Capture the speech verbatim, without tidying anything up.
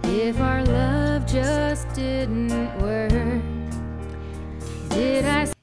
if our love just didn't work? Did I